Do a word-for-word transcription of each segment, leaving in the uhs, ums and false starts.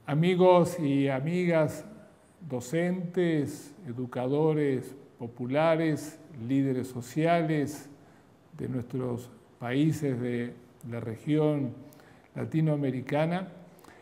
Amigos y amigas, docentes, educadores populares, líderes sociales de nuestros países de la región latinoamericana,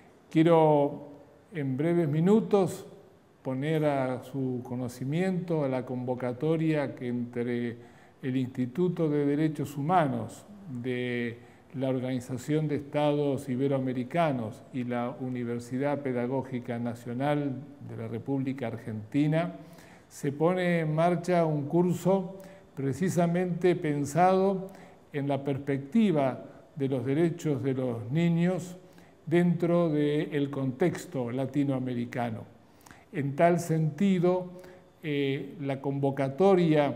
quiero en breves minutos poner a su conocimiento a la convocatoria que entre el Instituto de Derechos Humanos de la Organización de Estados Iberoamericanos y la Universidad Pedagógica Nacional de la República Argentina se pone en marcha un curso precisamente pensado en la perspectiva de los derechos de los niños dentro del contexto latinoamericano. En tal sentido, eh, la convocatoria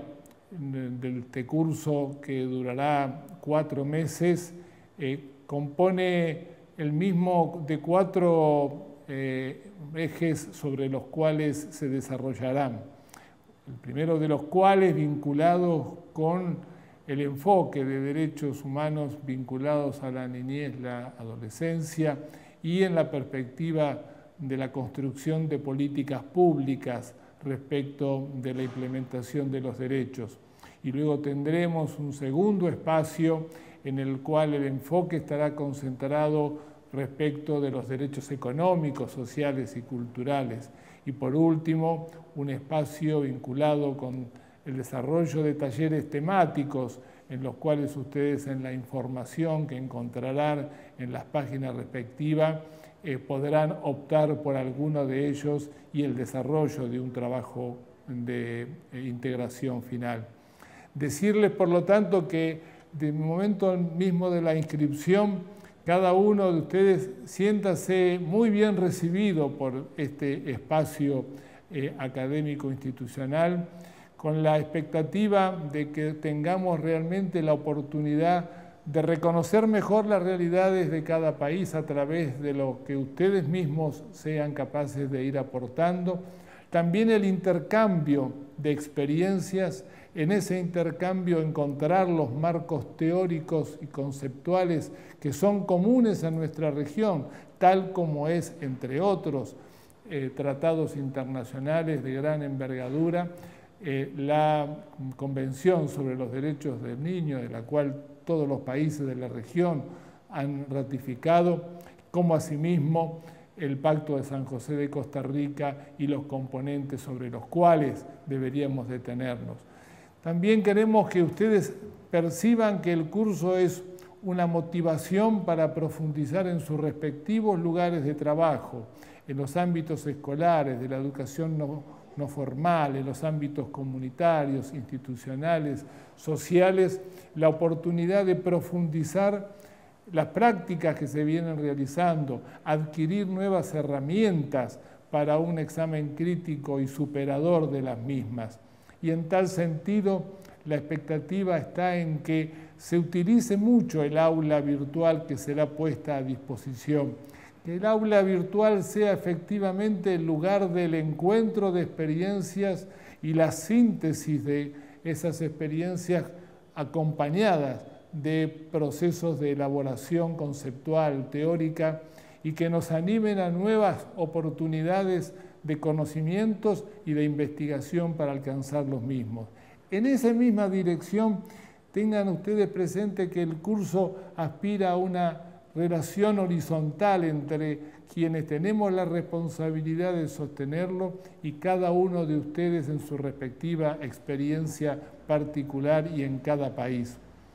de este curso, que durará cuatro meses, eh, compone el mismo de cuatro eh, ejes sobre los cuales se desarrollarán. El primero de los cuales vinculado con el enfoque de derechos humanos vinculados a la niñez, la adolescencia y en la perspectiva de la construcción de políticas públicas respecto de la implementación de los derechos. Y luego tendremos un segundo espacio en el cual el enfoque estará concentrado respecto de los derechos económicos, sociales y culturales. Y por último, un espacio vinculado con el desarrollo de talleres temáticos en los cuales ustedes en la información que encontrarán en las páginas respectivas eh, podrán optar por alguno de ellos y el desarrollo de un trabajo de eh, integración final. Decirles, por lo tanto, que del momento mismo de la inscripción, cada uno de ustedes siéntase muy bien recibido por este espacio eh, académico institucional, con la expectativa de que tengamos realmente la oportunidad de reconocer mejor las realidades de cada país a través de lo que ustedes mismos sean capaces de ir aportando. También el intercambio de experiencias, en ese intercambio encontrar los marcos teóricos y conceptuales que son comunes a nuestra región, tal como es, entre otros, eh, tratados internacionales de gran envergadura, eh, la Convención sobre los Derechos del Niño, de la cual todos los países de la región han ratificado, como asimismo el Pacto de San José de Costa Rica y los componentes sobre los cuales deberíamos detenernos. También queremos que ustedes perciban que el curso es una motivación para profundizar en sus respectivos lugares de trabajo, en los ámbitos escolares, de la educación no, no formal, en los ámbitos comunitarios, institucionales, sociales, la oportunidad de profundizar las prácticas que se vienen realizando, adquirir nuevas herramientas para un examen crítico y superador de las mismas. Y en tal sentido, la expectativa está en que se utilice mucho el aula virtual que será puesta a disposición. Que el aula virtual sea efectivamente el lugar del encuentro de experiencias y la síntesis de esas experiencias acompañadas de procesos de elaboración conceptual, teórica, y que nos animen a nuevas oportunidades de conocimientos y de investigación para alcanzar los mismos. En esa misma dirección, tengan ustedes presente que el curso aspira a una relación horizontal entre quienes tenemos la responsabilidad de sostenerlo y cada uno de ustedes en su respectiva experiencia particular y en cada país.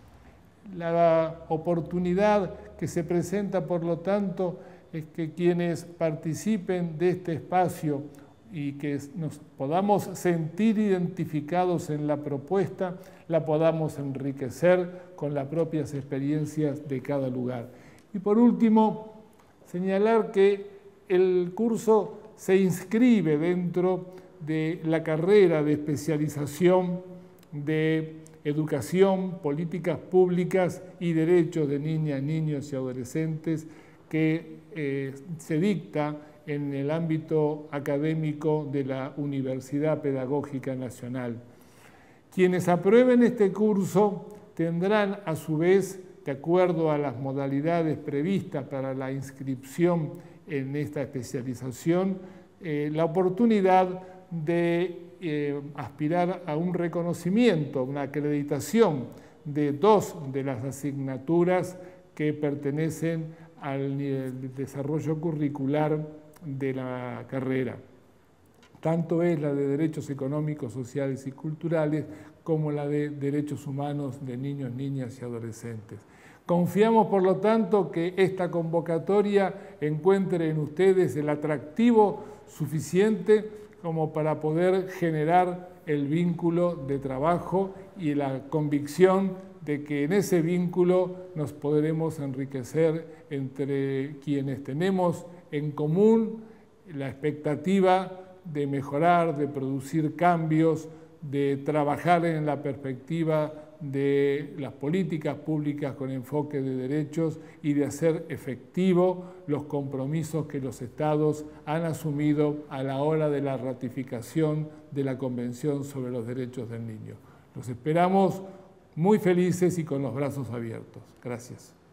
La oportunidad que se presenta, por lo tanto, es que quienes participen de este espacio y que nos podamos sentir identificados en la propuesta, la podamos enriquecer con las propias experiencias de cada lugar. Y por último, señalar que el curso se inscribe dentro de la carrera de especialización de Educación, Políticas Públicas y Derechos de Niñas, Niños y Adolescentes que eh, se dicta en el ámbito académico de la Universidad Pedagógica Nacional. Quienes aprueben este curso tendrán a su vez, de acuerdo a las modalidades previstas para la inscripción en esta especialización eh, la oportunidad de eh, aspirar a un reconocimiento, una acreditación de dos de las asignaturas que pertenecen al desarrollo curricular de la carrera. Tanto es la de Derechos Económicos, Sociales y Culturales como la de Derechos Humanos de Niños, Niñas y Adolescentes. Confiamos, por lo tanto, que esta convocatoria encuentre en ustedes el atractivo suficiente como para poder generar el vínculo de trabajo y la convicción de que en ese vínculo nos podremos enriquecer entre quienes tenemos en común la expectativa de mejorar, de producir cambios, de trabajar en la perspectiva de las políticas públicas con enfoque de derechos y de hacer efectivo los compromisos que los Estados han asumido a la hora de la ratificación de la Convención sobre los Derechos del Niño. Los esperamos muy felices y con los brazos abiertos. Gracias.